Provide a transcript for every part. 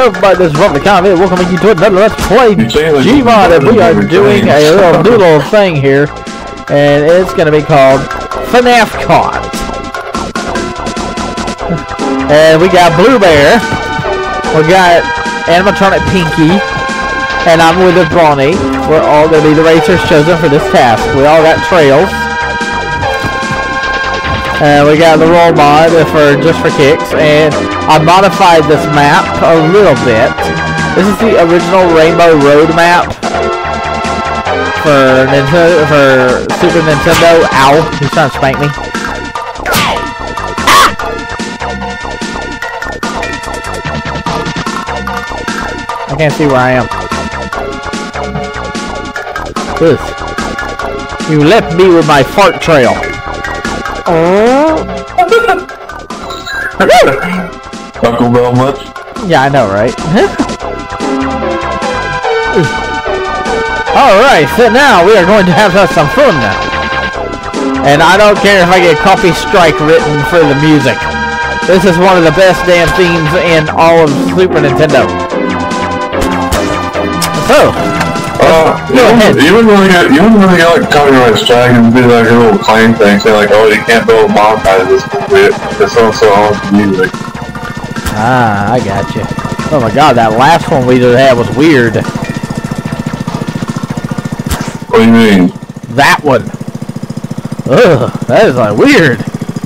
everybody, this is Robert the Convict. Welcome you to another Let's Play Gmod, and we are doing a little noodle thing here, and it's going to be called FNAF Kart. And we got Blue Bear, we got animatronic Pinky, and I'm with a Brawny. We're all going to be the racers chosen for this task. We all got trails. And we got the roll mod just for kicks, and I modified this map a little bit. This is the original Rainbow Road map for Super Nintendo. Ow! He's trying to spank me. I can't see where I am. This. You left me with my fart trail. Oh. Taco Bell much? Yeah, I know, right? Alright, so now we are going to have some fun now. And I don't care if I get copy strike written for the music. This is one of the best damn themes in all of Super Nintendo. So, you wouldn't really get like copyright strike and do like a little claim thing, say like, oh, you can't build monetize this bit. It's also on music. Ah, I got you. Oh my god, that last one we just had was weird. What do you mean? That one. Ugh, that is like weird.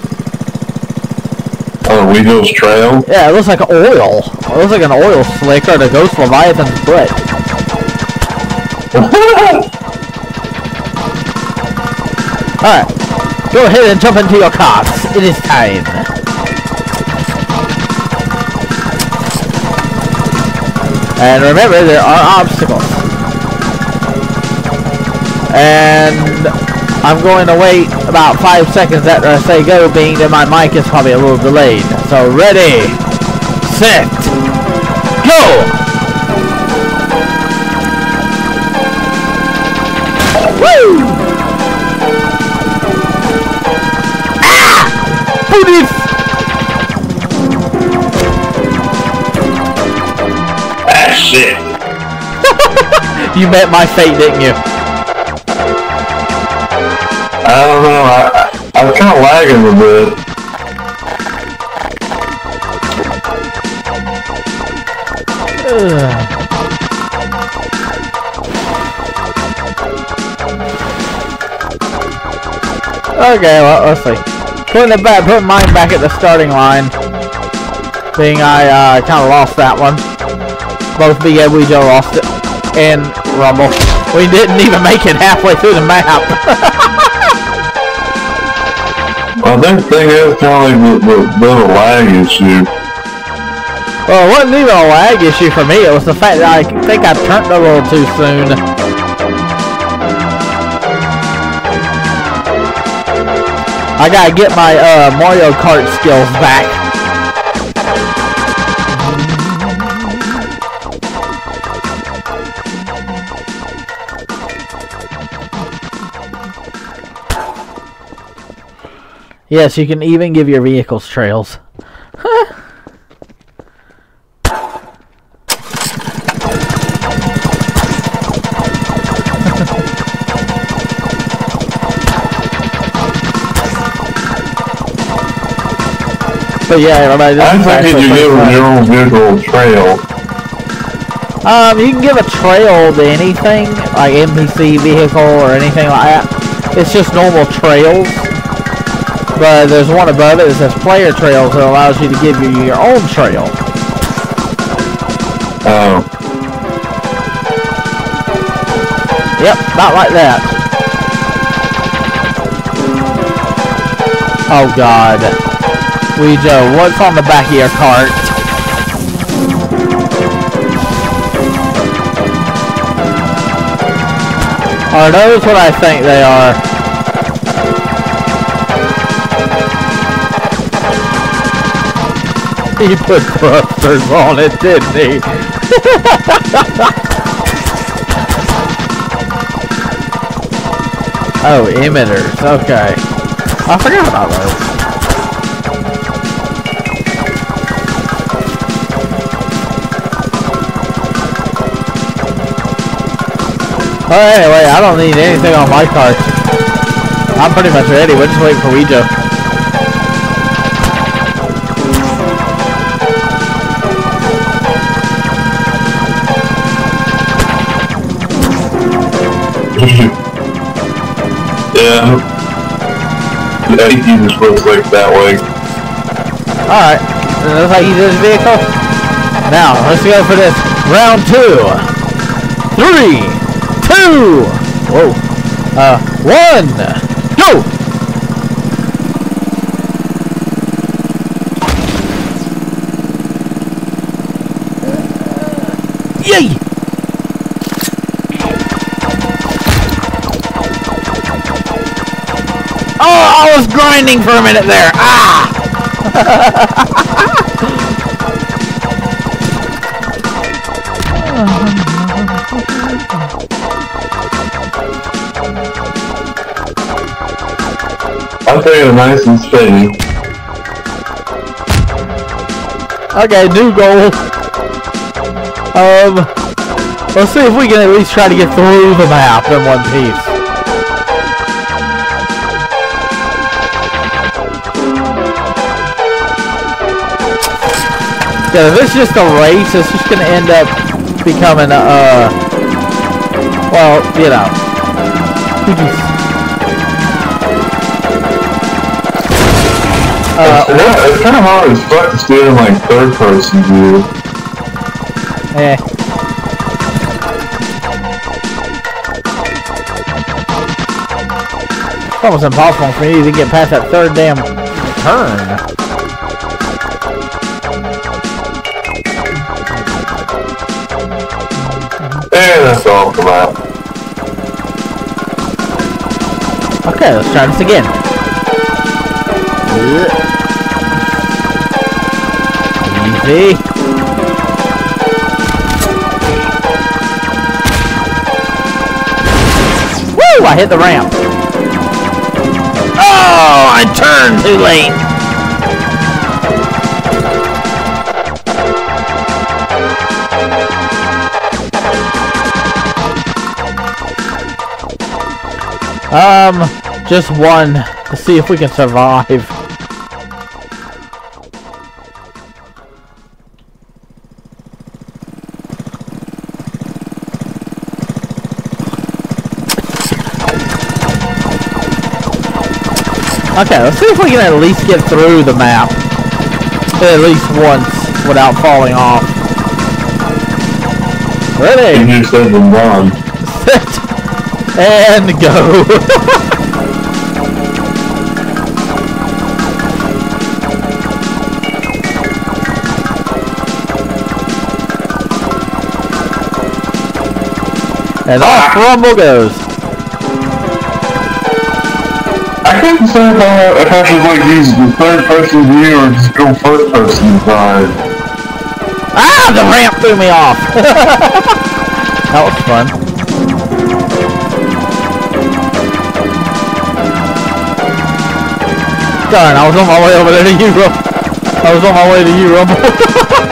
Oh, Weevil's trail? Yeah, it looks like oil. It looks like an oil slick or the Ghost Leviathan's butt. Alright, go ahead and jump into your carts. It is time. And remember, there are obstacles. And I'm going to wait about 5 seconds after I say go, being that my mic is probably a little delayed. So ready, set, go! Woo! Ah! Booties! Ah, shit. You met my fate, didn't you? I don't know, I was kind of lagging a bit. Okay, well, let's see. Putting mine back at the starting line. Being I kind of lost that one. Both Big Ed Weejo lost it. And Rumble. We didn't even make it halfway through the map. Well, that thing is kind of like a lag issue. Well, it wasn't even a lag issue for me. It was the fact that I think I turned a little too soon. I gotta get my Mario Kart skills back. Yes, you can even give your vehicles trails. But yeah, everybody, this is actually you give your own vehicle trail. You can give a trail to anything, like NPC vehicle or anything like that. It's just normal trails. But there's one above it that says player trails that allows you to give you your own trail. Oh. Yep, not like that. Oh god. Weejo, what's on the back of your cart? Are those what I think they are? He put thrusters on it, didn't he? Oh, emitters. Okay. I forgot about those. Well, anyway, I don't need anything on my cart. I'm pretty much ready. We're just waiting for Ouija. Yeah. I think he just looks like that way. Alright. Looks like he did his vehicle. Now, let's go for this. Round 2. 3, 2. Whoa. 1. Go! Yay! Oh, I was grinding for a minute there. Ah! I'm taking it nice and steady. Okay, new goal. Let's see if we can at least try to get through the map in one piece. Yeah, if it's just a race, it's just gonna end up becoming, well, you know. It's kind of hard as fuck to stay in like third person view. Eh. It's almost impossible for me to even get past that third damn turn. And that's all come out. Okay, let's try this again. Easy. Woo! I hit the ramp. Oh, I turned too late. Just one to see if we can survive. Okay, let's see if we can at least get through the map. At least once without falling off. Ready? You said the one. Set and go. And off Rumble goes. I can't decide if I should like use the third person view or just go first person side. Ah, the ramp threw me off. That was fun. Darn, I was on my way over there to you, Rumble. I was on my way to you, Rumble.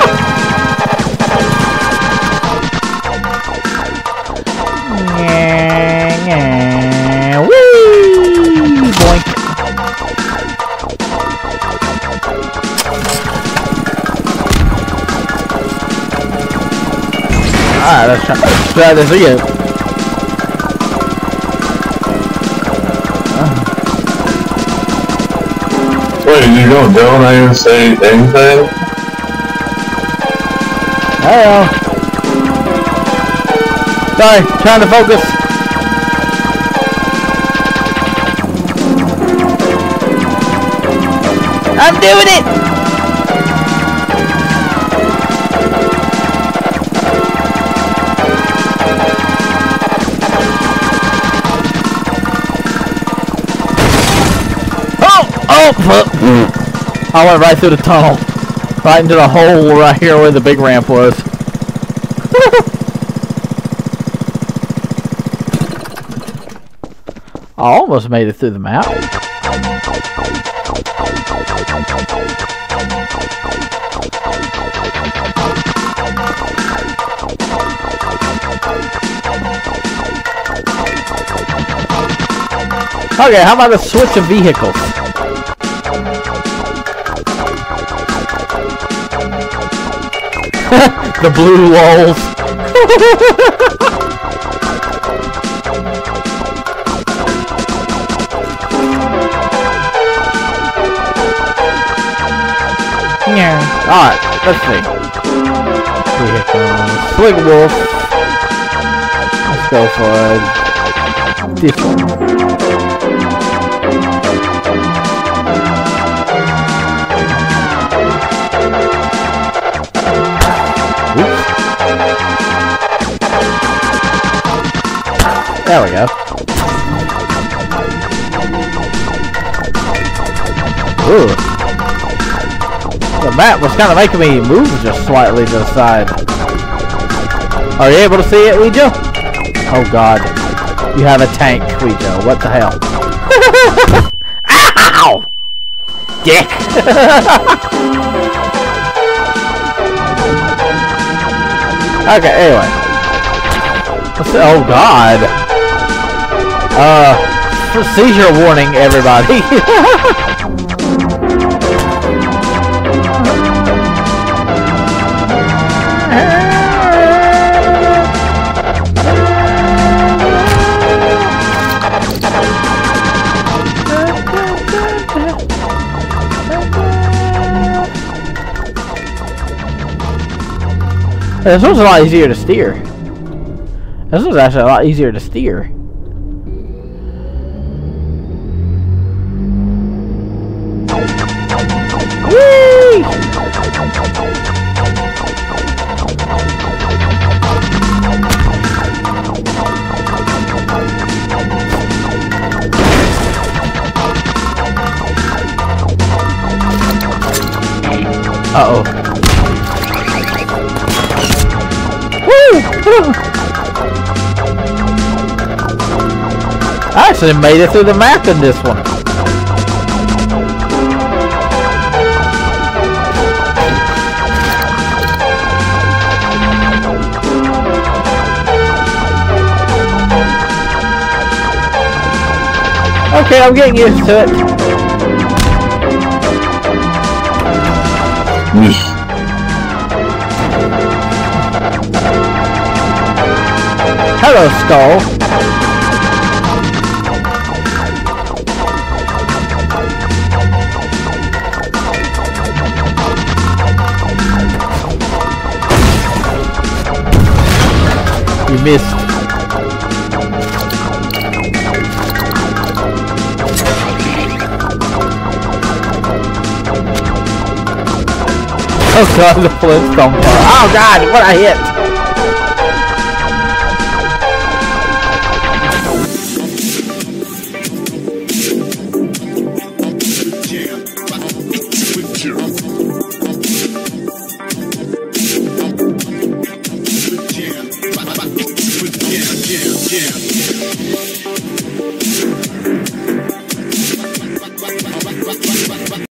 Whee! Boink. Alright, let's try this again. Wait, you don't even say anything? Hello. Sorry, trying to focus. I'm doing it! Oh! I went right through the tunnel. Right into the hole right here where the big ramp was. I almost made it through the map. Okay, how about a switch of vehicles? The blue walls. Yeah. Alright, let's see. Vehicles. Swig wolf. Let's go for this one. Oops. There we go. Ooh. The map was kind of making me move just slightly to the side. Are you able to see it, Ouija? Oh god. You have a tank, Ouija. What the hell? Ow! Dick! Okay, anyway. Oh god. Seizure warning, everybody. This one's a lot easier to steer. This one's actually a lot easier to steer. Whee! Uh-oh. I actually made it through the map in this one. Okay, I'm getting used to it. Hello, Skull. You missed. Oh god, the Flintstone part. Oh god, what I hit! Yeah.